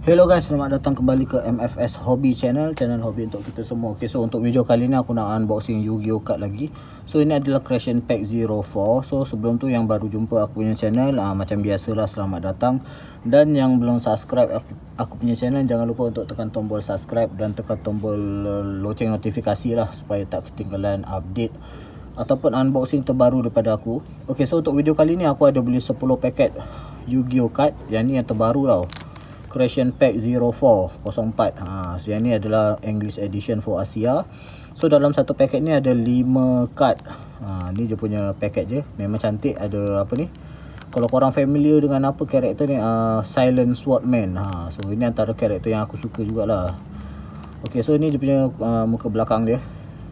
Hello guys, selamat datang kembali ke MFS Hobby Channel hobi untuk kita semua. Okay, so untuk video kali ni aku nak unboxing Yu-Gi-Oh card lagi. So ini adalah Creation Pack 04. So sebelum tu yang baru jumpa aku punya channel, macam biasalah selamat datang. Dan yang belum subscribe aku punya channel, jangan lupa untuk tekan tombol subscribe dan tekan tombol loceng notifikasi lah, supaya tak ketinggalan update ataupun unboxing terbaru daripada aku. Okay, so untuk video kali ni aku ada beli 10 paket Yu-Gi-Oh card. Yang ni yang terbaru tau, Creation Pack 04. So yang ni adalah English Edition for Asia. So dalam satu paket ni ada 5 card. Ni je punya paket je. Memang cantik. Ada apa ni, kalau korang familiar dengan apa karakter ni, Silent Swordman. So ini antara karakter yang aku suka jugalah. Okay, so ni dia punya muka belakang dia.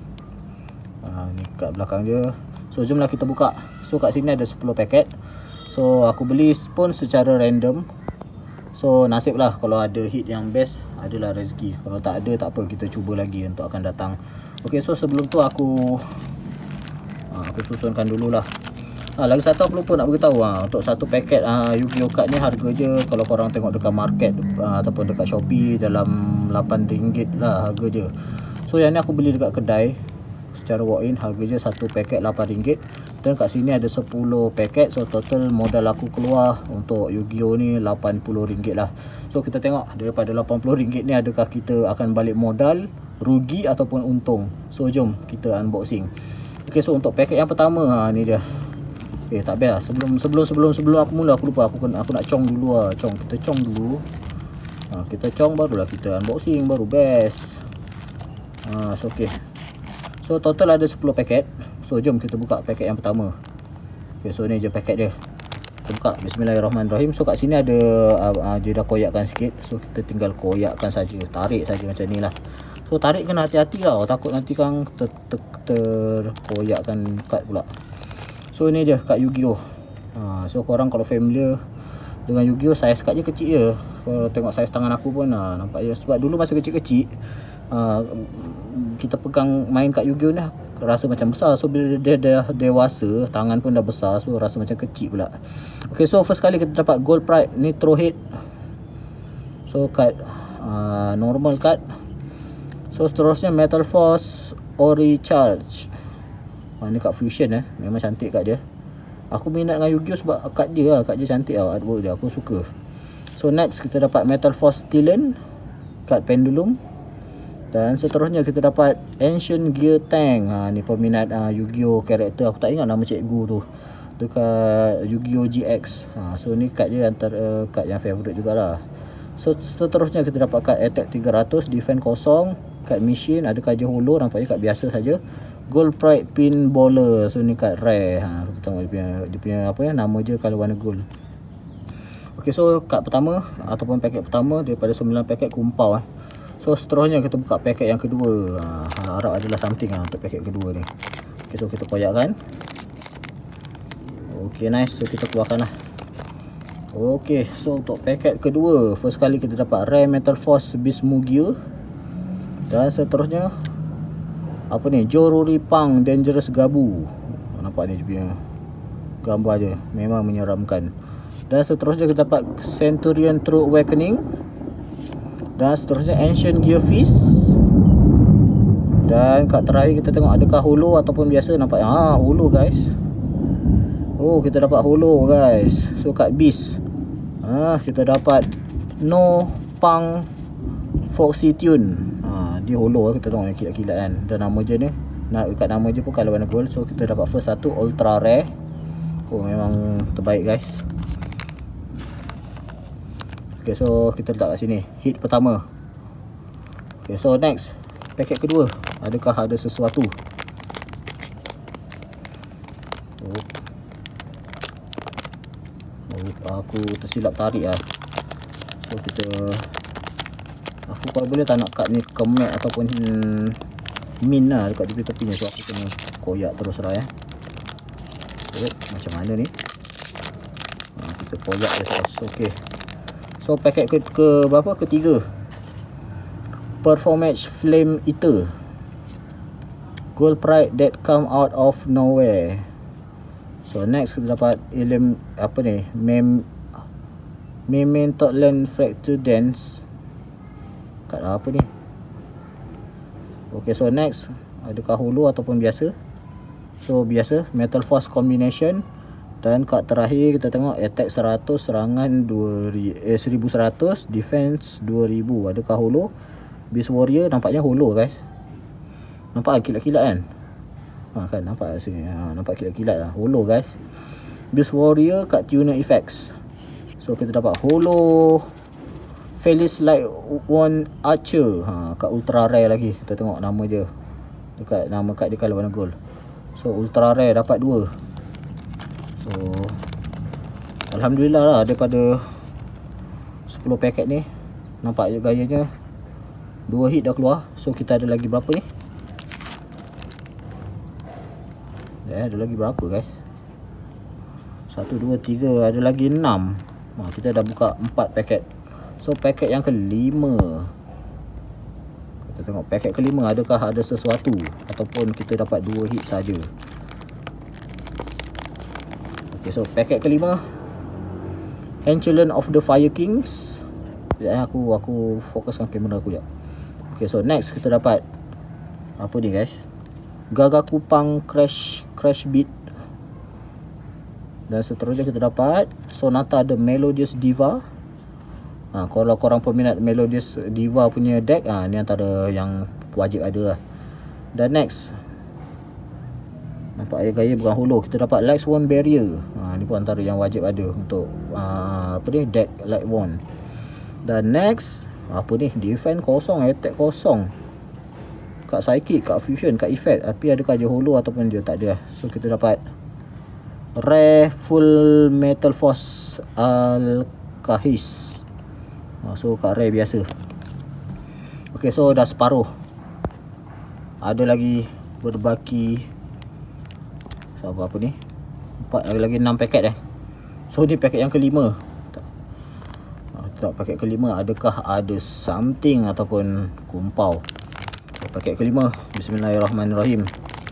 Ni kat belakang dia. So jomlah kita buka. So kat sini ada 10 paket. So aku beli pun secara random. So nasib lah, kalau ada hit yang best adalah rezeki. Kalau tak ada, tak apa, kita cuba lagi untuk akan datang. Okay, so sebelum tu aku susunkan dululah. Lagi satu aku lupa nak beritahu, untuk satu paket Yu-Gi-Oh card ni harga je, kalau korang tengok dekat market ataupun dekat Shopee, dalam RM8 lah harga je. So yang ni aku beli dekat kedai secara walk-in, harga je satu paket RM8. Dan kat sini ada 10 paket. So total modal aku keluar untuk Yu-Gi-Oh ni RM80 lah. So kita tengok daripada RM80 ni, adakah kita akan balik modal, rugi ataupun untung. So jom kita unboxing. Okay, so untuk paket yang pertama, ni dia. Tak best lah. Sebelum aku mula, aku lupa, aku nak cong dulu lah. Kita cong dulu. Kita cong barulah kita unboxing, baru best. So okay. So total ada 10 paket. So jom kita buka paket yang pertama. Okay, so ni je paket dia. Kita buka. Bismillahirrahmanirrahim. So kat sini ada dia dah koyakkan sikit. So kita tinggal koyakkan saja. Tarik saja macam ni lah. So tarik kena hati-hati tau. Takut nanti kan terkoyakkan kad pula. So ini je kad Yu-Gi-Oh. So korang kalau familiar dengan Yu-Gi-Oh, saiz kadnya kecil je. Kalau tengok saiz tangan aku pun nampak je. Sebab dulu masa kecil-kecil kita pegang main kad Yu-Gi-Oh ni rasa macam besar. So bila dia dah dewasa, tangan pun dah besar, so rasa macam kecil pula. Okay, so first kali kita dapat Gold Pride Nitro Head. So kad normal card. So seterusnya Metal Force Ori Charge. Ni kad fusion memang cantik kad dia. Aku minat dengan Yu-Gi-Oh sebab kad dia lah, kad dia cantik lah, artwork dia aku suka. So next kita dapat Metal Force Stillen, kad pendulum. Dan seterusnya kita dapat Ancient Gear Tank. Ni peminat Yu-Gi-Oh karakter, aku tak ingat nama cikgu tu, dekat Yu-Gi-Oh GX. So ni kad dia antara kad yang favourite jugalah. So seterusnya kita dapat kad Attack 300, Defense kosong, kad Machine, ada kad holo, nampaknya kad biasa saja. Gold Pride Pin Baller. So ni kad rare. Kita tengok dia punya apa ya, nama je kalau warna gold. Okay, so kad pertama ataupun paket pertama daripada 9 paket kumpau. So seterusnya kita buka paket yang kedua. Harap adalah something untuk paket kedua ni. Okay, so kita koyakkan. Okay, nice. So kita keluarkan lah. Okay, so untuk paket kedua, first kali kita dapat Rare Metal Force Bismugear. Dan seterusnya apa ni, Joruri Pang Dangerous Gabu. Nampak ni dia punya gambar je, memang menyeramkan. Dan seterusnya kita dapat Centurion True Awakening. Dan seterusnya Ancient Gear Fist. Dan kad terakhir kita tengok adakah holo ataupun biasa. Nampak holo guys. Oh, kita dapat holo guys. So kad Beast. Kita dapat No Pang Foxy Tune. Dia holo, kita tengok yang kilat-kilat kan. Dan nama je ni, kat nama je pun kalau warna gold. So kita dapat first satu ultra rare. Oh, memang terbaik guys. Okay, so kita letak kat sini hit pertama. Okay, so next paket kedua, adakah ada sesuatu? Aku tersilap tarik lah. So aku kalau boleh tak nak kad ni kemek ataupun min lah dekat tepi-tepinya. So aku kena koyak terus lah macam mana ni. Kita koyak terus. Okay, so paket berapa? Ketiga, Performance Flame Eater, Gold Pride That Come Out of Nowhere. So next kita dapat Main Totland Fracture Dance. Kat apa ni? Okay, so next, adakah holo ataupun biasa? So biasa, Metal Force Combination. Dan kat terakhir kita tengok attack 100, serangan 1100, defense 2000. Adakah holo? Beast Warrior nampaknya holo guys. Nampak kilat-kilat kan? Kan nampak sini. Nampak kilat-kilat lah. Holo guys. Beast Warrior kat tuner effects. So kita dapat holo Felis Light One Archer. Kat ultra rare lagi. Kita tengok nama je. Dekat nama kat dia kalau warna gold. So ultra rare dapat 2. So alhamdulillah lah, daripada 10 paket ni nampak je gayanya 2 hit dah keluar. So kita ada lagi berapa ni? Ada lagi berapa guys? 1, 2, 3, ada lagi 6. Kita dah buka 4 paket. So paket yang kelima, kita tengok paket kelima adakah ada sesuatu ataupun kita dapat 2 hit saja. Okay, so paket kelima, Henchelen of the Fire Kings. Sekejap, aku fokuskan kamera aku sekejap. Okay, so next kita dapat apa ni guys? Gagakupang Crash Beat. Dan seterusnya kita dapat Sonata the Melodious Diva. Kalau korang peminat Melodious Diva punya deck, ni antara yang wajib ada lah. Dan next, nampak gaya bukan holo, kita dapat Light Swan Barrier. Ni pun antara yang wajib ada untuk apa ni, deck Light Swan. Dan next, apa ni, defense kosong, attack kosong. Kat psychic, kat fusion, kat effect. Tapi adakah je holo ataupun dia tak ada. So kita dapat rare full Metal Force Al-Kahis. So kat rare biasa. Okay, so dah separuh. Ada lagi berbaki. So apa ni, 4, lagi 6 paket So ni paket yang kelima. Tak, paket kelima adakah ada something ataupun kumpau. So paket kelima, bismillahirrahmanirrahim.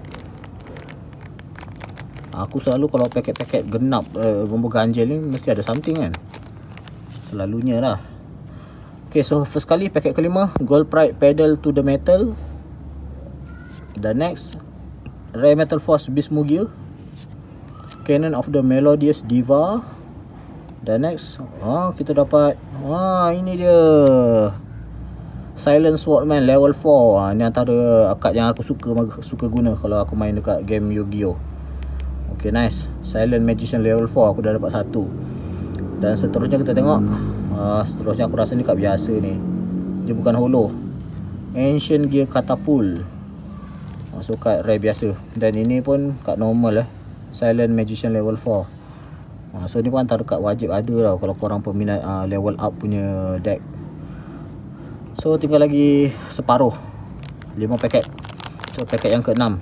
Aku selalu kalau paket-paket genap bomba ganjil ni mesti ada something kan, selalunya lah. Okay, so first kali paket kelima, Gold Pride Pedal to the Metal. The next, Rare Metal Force Beast Mugil, Cannon of the Melodious Diva. The next, kita dapat ini dia, Silent Swordman level 4. Ni antara akad yang aku suka guna kalau aku main dekat game Yu-Gi-Oh. Okay, nice. Silent Magician level 4 aku dah dapat 1. Dan seterusnya kita tengok, seterusnya aku rasa ni kat biasa ni, dia bukan holo, Ancient Gear Catapult. So kat rare biasa. Dan ini pun kat normal Silent Magician level 4. So ni pun antara kat wajib ada lah kalau korang peminat level up punya deck. So tinggal lagi separuh, 5 paket. So paket yang ke-6.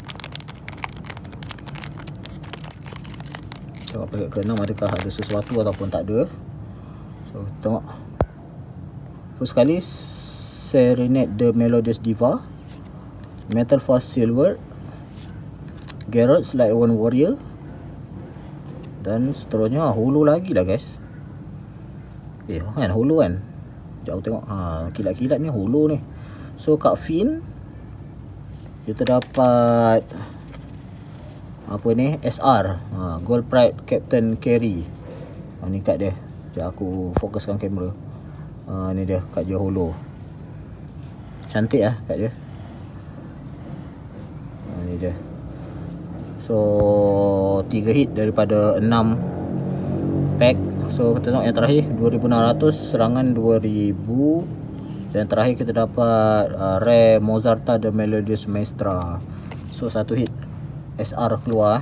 Tengok paket ke-6 adakah ada sesuatu ataupun tak ada. So tengok. First kali, Serenade the Melodious Diva, Metal Force Silver, Garrots Light One Warrior. Dan seterusnya holo lagi lah guys. Kan holo kan. Sekejap aku tengok, kilat-kilat ni holo ni. So kat Fin kita dapat apa ni, SR, Gold Pride Captain Carry. Ni kat dia. Sekejap aku fokuskan kamera. Ni dia kat dia holo. Cantik lah kat dia. Ni dia. So 3 hit daripada 6 pack. So kita tengok yang terakhir 2600, serangan 2000. Dan terakhir kita dapat Rare Mozarta the Melodious Maestra. So 1 hit SR keluar.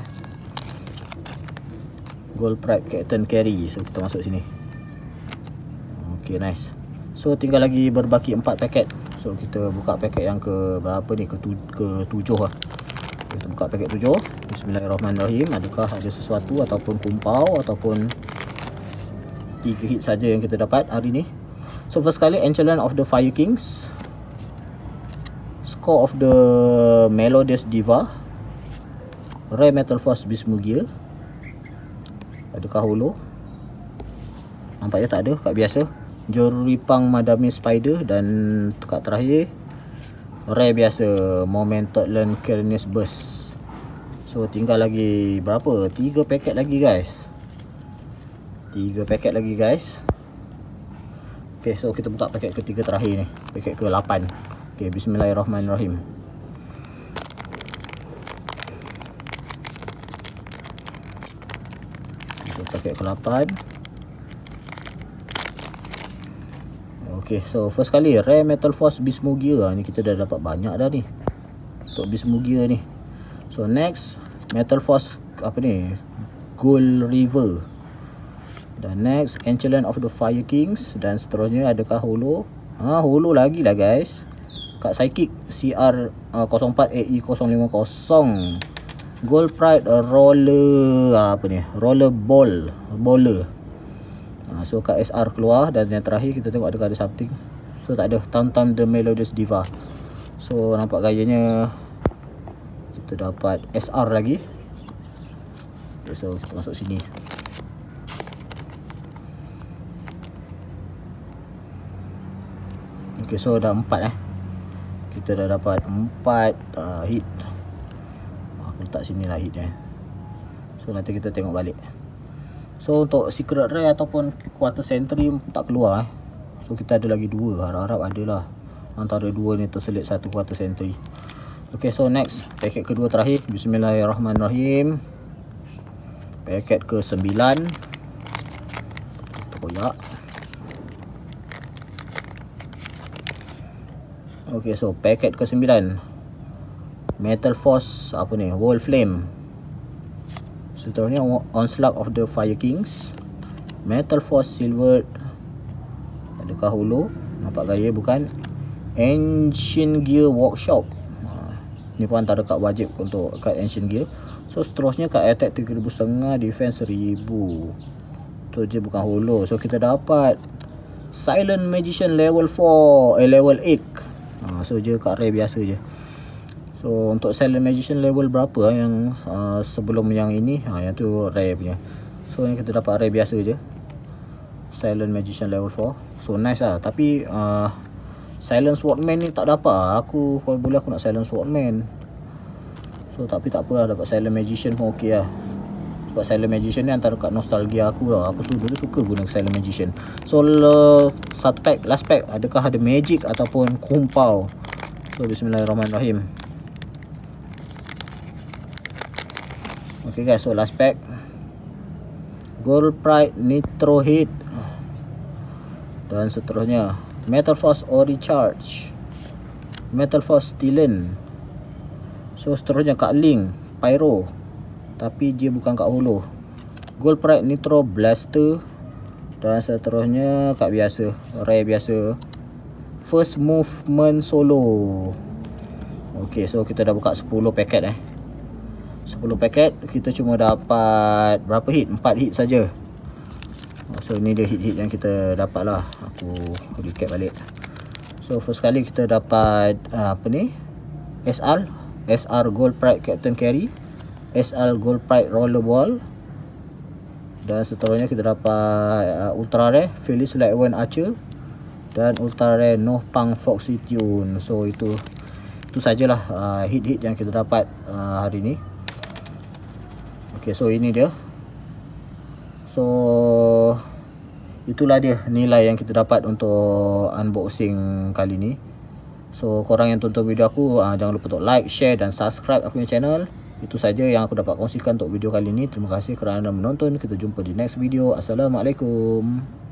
Gold Pride Captain Carry. So kita masuk sini. Okay, nice. So tinggal lagi berbaki 4 paket. So kita buka paket yang ke berapa ni, ke-7 lah. Kita buka paket 7. Bismillahirrahmanirrahim. Adakah ada sesuatu ataupun kumpau ataupun 3 hit saja yang kita dapat hari ni. So first kali, Henchelen of the Fire Kings, Score of the Melodious Diva, Rare Metal Force Beast Mugil. Adakah holo? Nampak je tak ada, kad biasa. Joripang Madami Spider. Dan kad terakhir rare biasa, Momented Learn Carinus Burst. So tinggal lagi berapa? 3 paket lagi guys. 3 paket lagi guys. Okay, so kita buka paket ketiga terakhir ni, paket ke-8. Okay, bismillahirrahmanirrahim. Paket ke-8. Okay, so first kali Rare Metal Force Beast Mugia. Ni kita dah dapat banyak dah ni untuk Beast Mugia ni. So next Metal Force apa ni, Gold River. Dan next Ancient of the Fire Kings. Dan seterusnya adakah holo? Holo lagi lah guys. Kad Psychic CR 04 AE 050. Gold Pride Roller apa ni, Roller Baller. So kad SR keluar. Dan yang terakhir kita tengok ada something. So tak ada, Tam the Melodious Diva. So nampak gayanya kita dapat SR lagi. Okay, so kita masuk sini. Okay, so dah 4 kita dah dapat 4 hit. Aku letak sini lah hitnya. So nanti kita tengok balik. So untuk secret rare ataupun quarter century tak keluar So kita ada lagi 2. Harap-harap adalah antara 2 ni terselit 1 quarter century. Okay, so next paket kedua terakhir, bismillahirrahmanirrahim. Paket ke-9. Koyak. Okay, so paket ke-9 Metal Force apa ni, Wall Flame. Seterusnya Onslaught of the Fire Kings. Metal Force Silver. Adakah holo? Nampak gaya bukan? Ancient Gear Workshop. Ni pun antara kad wajib untuk kad Ancient Gear. So seterusnya kad attack 3,500, defense 1,000. Tu je bukan holo. So kita dapat Silent Magician level 4, level 8. So je kat rare biasa je. So untuk Silent Magician level berapa yang sebelum yang ini, yang tu rare punya. So yang kita dapat rare biasa je, Silent Magician level 4. So nice lah. Tapi Silent Swordman ni tak dapat. Aku kalau boleh aku nak Silent Swordman. So tapi tak apa lah, dapat Silent Magician pun okey lah. Sebab Silent Magician ni antara kat nostalgia aku lah. Aku suka guna Silent Magician. So satu pack, last pack, adakah ada magic ataupun kumpau? So bismillahirrahmanirrahim. Okay guys, so last pack, Gold Pride Nitro Hit. Dan seterusnya Metal Force Ori Charge, Metal Force Stillen. So seterusnya Kak Link Pyro, tapi dia bukan kat holo. Gold Pride Nitro Blaster. Dan seterusnya kad biasa, rare biasa, First Movement Solo. Ok, so kita dah buka 10 paket 10 paket, kita cuma dapat berapa hit? 4 hit saja. So ni dia hit-hit yang kita dapat lah. Aku recap balik. So first kali kita dapat apa ni, SR Gold Pride Captain Carry, SR Gold Pride Rollerball. Dan seterusnya kita dapat Ultra Rare Phyllis Lightwind Archer dan Ultra Rare Noh Pang Foxy Tune. So itu sajalah hit-hit yang kita dapat hari ni. Okay, so ini dia. So itulah dia nilai yang kita dapat untuk unboxing kali ni. So korang yang tonton video aku, jangan lupa untuk like, share dan subscribe aku punya channel. Itu saja yang aku dapat kongsikan untuk video kali ini. Terima kasih kerana menonton. Kita jumpa di next video. Assalamualaikum.